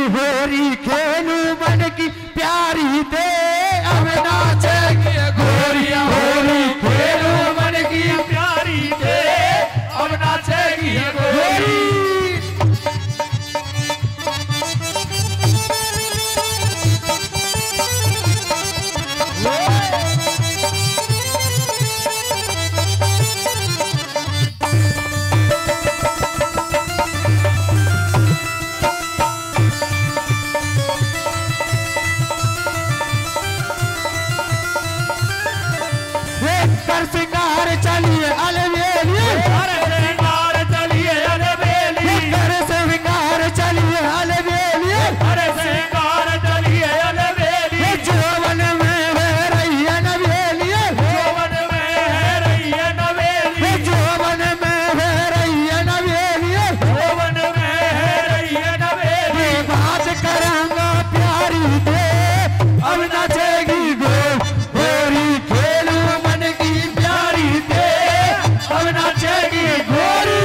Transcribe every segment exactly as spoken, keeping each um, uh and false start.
होरी खेलू मन की प्यारी दे अब नाचेगी गोरिया होरी खेलू मन की प्यारी दे अब नाचेगी गोरी। कर सिंगार चलिए अलवेली कर सिंगार चलिए अलवेली कर सिंगार चलिए अलवेली कर सिंगार चलिए अलवेली जोवन में है रही है नवेली जोवन में है रही है नवेली जोवन में है रही है नवेली जोवन में है रही है नवेली बात करूंगा प्यारी दे अब नाचेगी गोरी खेलू मन की प्यारी दे अब नाचेगी गोरी।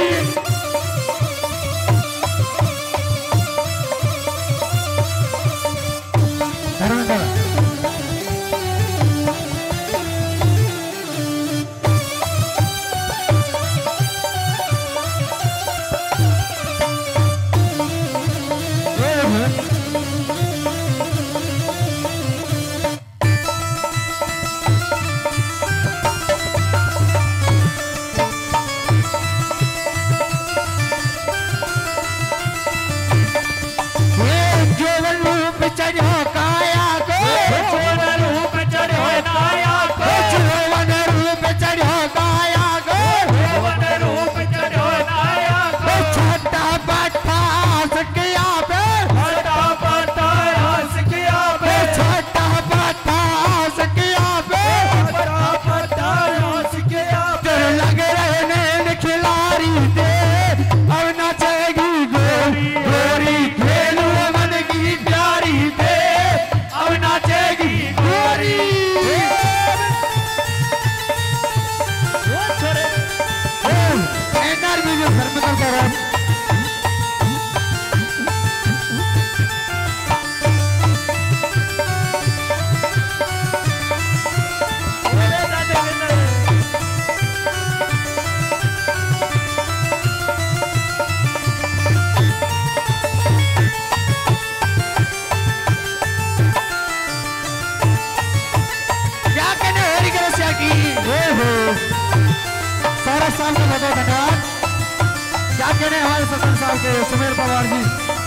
चढ़ो काया को जोवन रूप चढ़ो काया को जोवन रूप चढ़ो काया को जोवन रूप चढ़ो काया को छोटा बट्टा सकिया पे छोटा बट्टा सकिया पे छोटा बट्टा सकिया पे छोटा बट्टा सकिया पे लग रहे नैन खिलाड़ी दे अब नाचेगी गोरी गोरी खेलू मन की प्यारी दे अब नाचेगी गोरी। एनआरबी जो घर में करता रहा सारा साल का बताओ धन्यवाद। क्या कहने हमारे सत्तर साल के सुमेर पवार जी।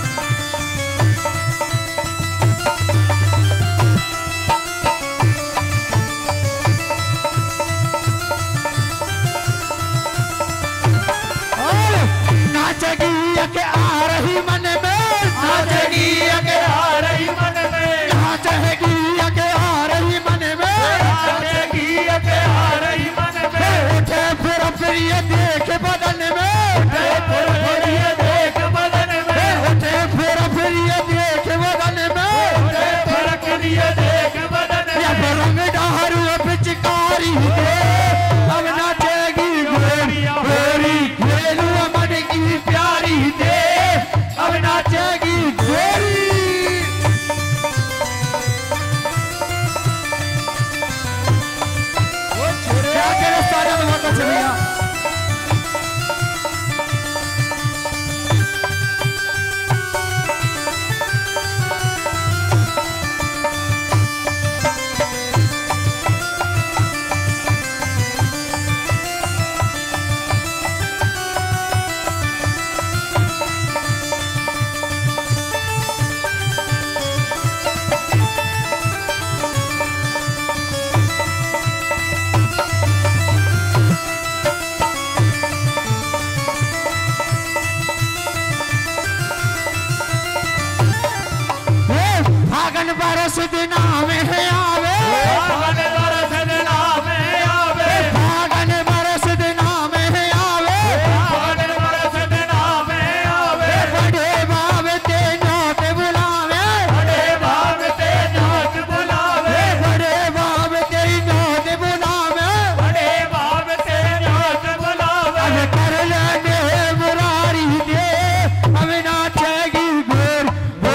नाचेगी के आ रही मन में नाचेगी के आ रही मन में नाचेगी के आ रही मन में नाचेगी के आ रही मन में उठे फिर फिर ये देख बदन में उठे फिर फिर ये देख बदन में उठे फिर फिर ये देख बदन में उठे फिर फिर ये देख बदन में ये रंग डहरू पिचकारी दे अब नाचेगी गोरी गोरी खेलू मन की प्यारी दे अब नाचेगी गोरी। क्या करे सारे में बहुत अच्छे भैया। फागन बरस दिना में आवे फागन बरस दिना में आवे फागन बरस दिना में आवे फागन बरस दिना में आवे बड़े बाब ते नोट बुलावे बड़े बाब ते नोट बुलावे बड़े बाब ते नोट बुलावे बड़े बाब ते नोट बुलावे अब कर ले मुरारी दे अब नाचेगी गोरी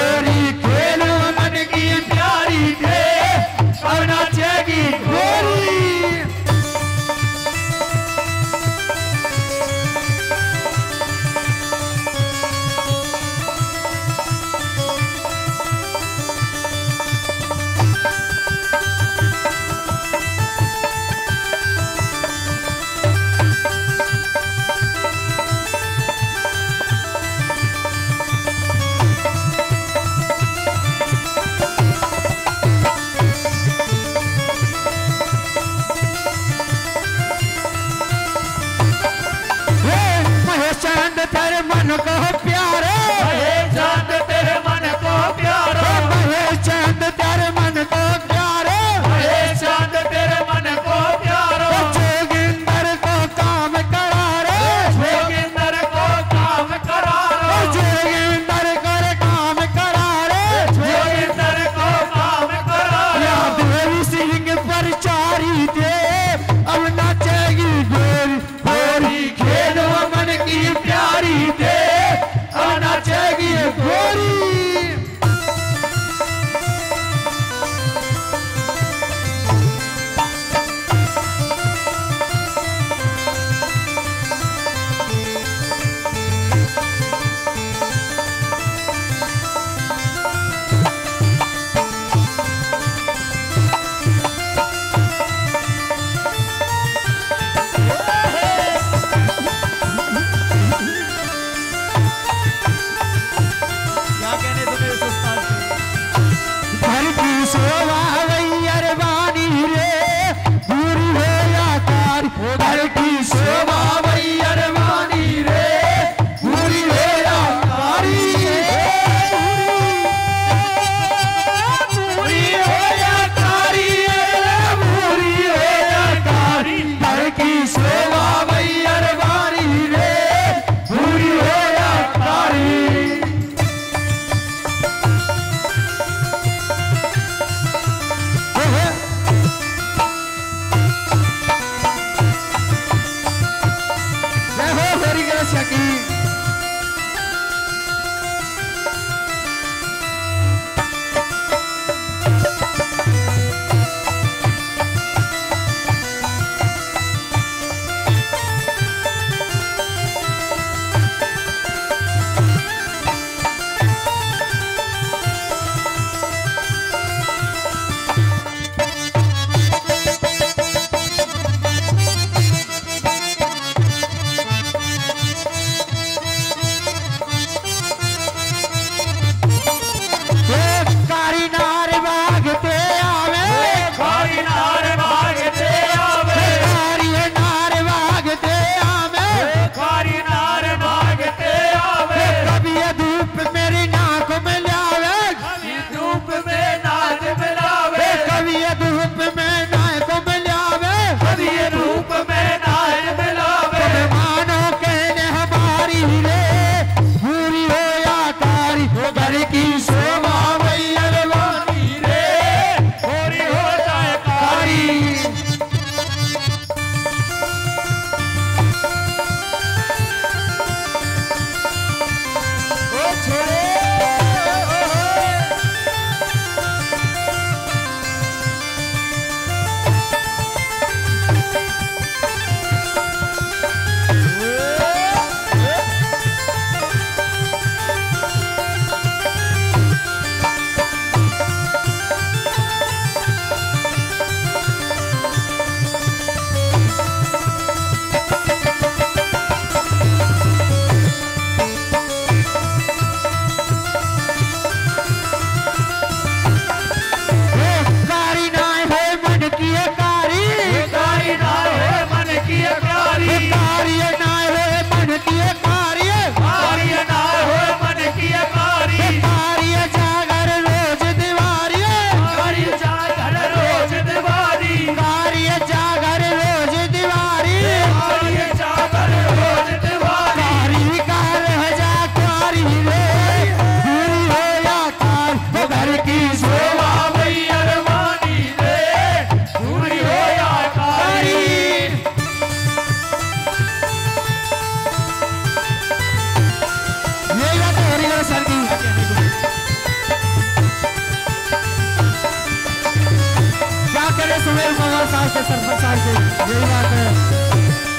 सरपंच साहब से सरपंच साहब से यही बात है।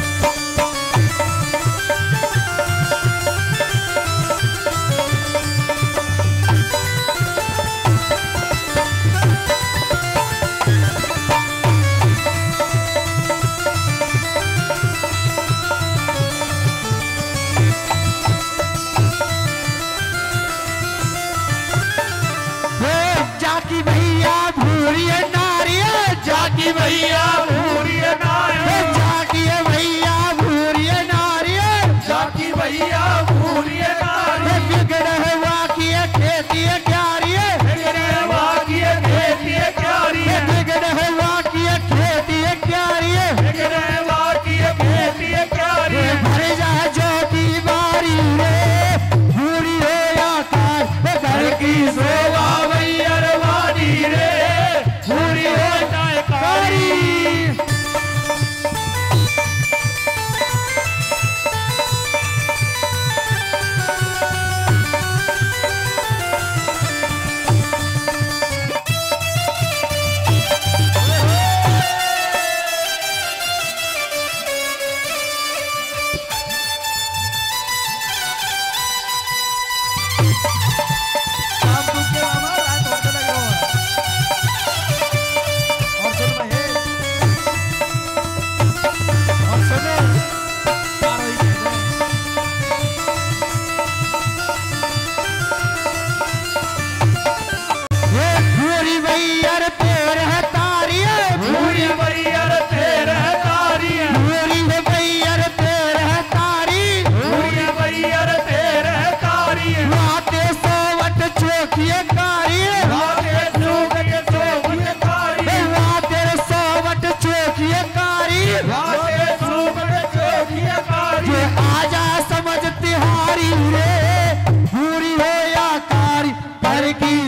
जाकी भैया भूरी नारी, जाकी भैया भूरी नारी, जाकी भैया भूरी नारी, जाकी भैया भूरी नारी। बिगड़े हुआ की खेती क्यारी, बिगड़े हुआ की खेती क्यारी, बिगड़े हुआ की खेती क्यारी, बिगड़े हुआ की खेती क्यारी। भर जाए जो की बारी रे, भूरी हो या कार घर की सेवा की